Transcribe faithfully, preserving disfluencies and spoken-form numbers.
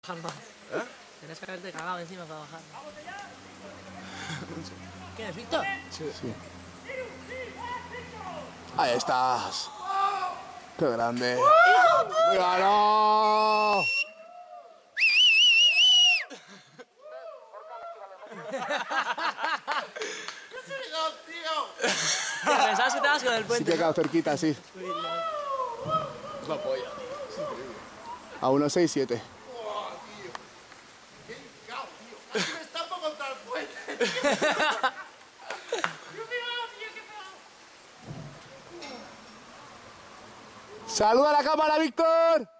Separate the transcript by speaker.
Speaker 1: Calma.
Speaker 2: ¿Eh?
Speaker 1: Tienes que haberte cagado encima para bajar. ¿Qué es, Víctor?
Speaker 2: Sí.
Speaker 3: Sí. Ahí estás. ¡Qué grande! ¡Ganó!
Speaker 1: ¿Qué pensabas que te vas con el
Speaker 3: Sí
Speaker 1: puente?
Speaker 3: que he quedado cerquita, sí.
Speaker 2: Es la polla.
Speaker 3: A uno seis siete.
Speaker 4: ¡Buah, tío! ¡Qué hincao, tío! ¡Casi me estampo contra el puente!
Speaker 3: ¡Saluda a la cámara, Víctor!